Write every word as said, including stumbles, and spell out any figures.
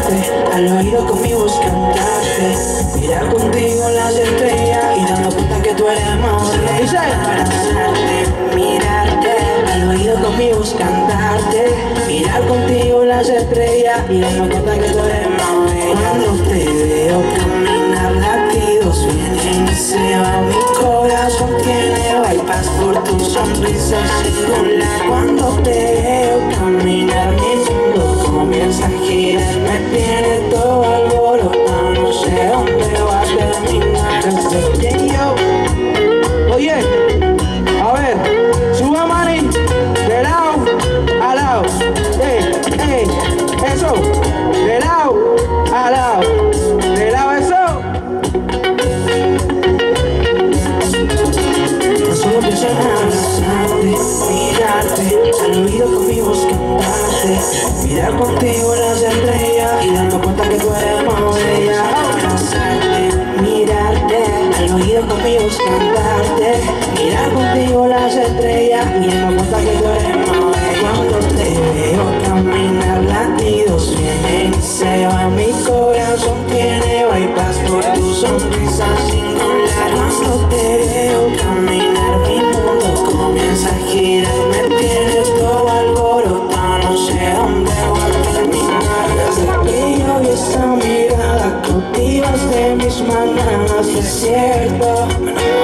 besarte, al oído conmigo es cantarte, mirar contigo las estrellas y darnos cuenta que tú eres amor. Abrazarte, mirarte, al oído conmigo es cantarte, mirar contigo las estrellas y darnos cuenta que tú eres amor. Cuando te veo caminar, latidos vienen y se va, mi corazón tiene bypass por tu sonrisa singular. Cuando te veo caminar, mi mundo comienza a girar, me tiene todo alborotado, no sé dónde va a terminar. Desde yo, oye, a ver, sube mani, de lado a lado, ey, ey, eso, de lado a lado, de lado eso. No solo pienso en abrazarte, mirarte, al oído conmigo es cantarte, mirar contigo las estrellas y darme cuenta que tú eres más bella. Abrazarte, mirarte, al oído conmigo es cantarte, mirar contigo las estrellas y darme cuenta que tú eres más bella. Cuando te veo caminar, latidos vienen y se van, mi corazón tiene bypass por tu sonrisa singular. Cuando te veo caminar, mi mundo comienza a girar, me tiene todo alborotado, no sé dónde va a terminar. Desde que yo vi esa mirada cautivas de mis mañanas desierto,